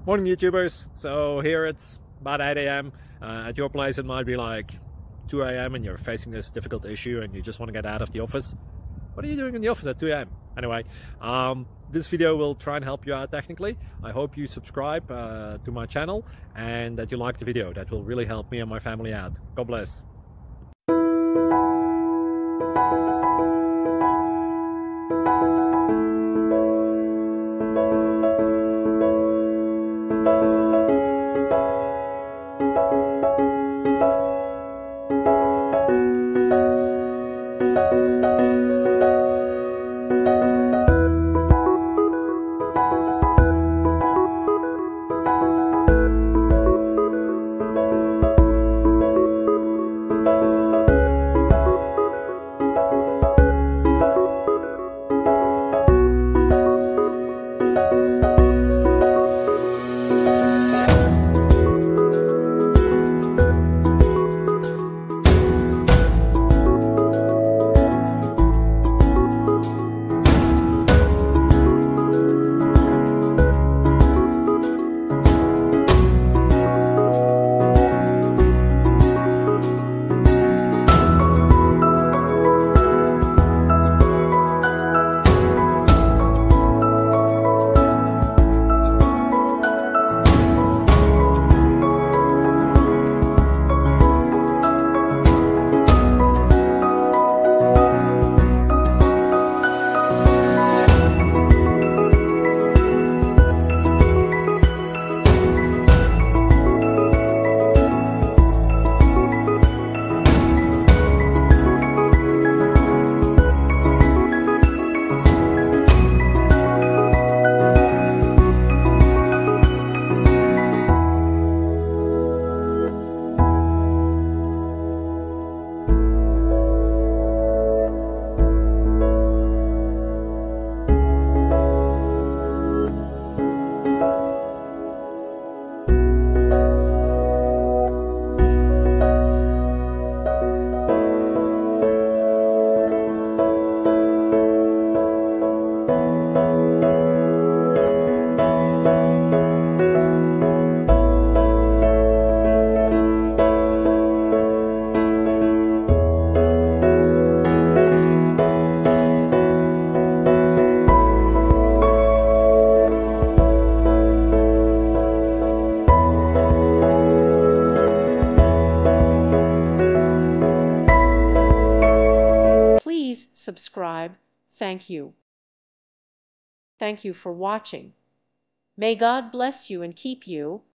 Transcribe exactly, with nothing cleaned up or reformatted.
Morning YouTubers. So here it's about eight A M Uh, at your place it might be like two A M and you're facing this difficult issue and you just want to get out of the office. What are you doing in the office at two A M? Anyway, um, this video will try and help you out technically. I hope you subscribe uh, to my channel and that you like the video. That will really help me and my family out. God bless. Please subscribe. Thank you. Thank you for watching. May God bless you and keep you.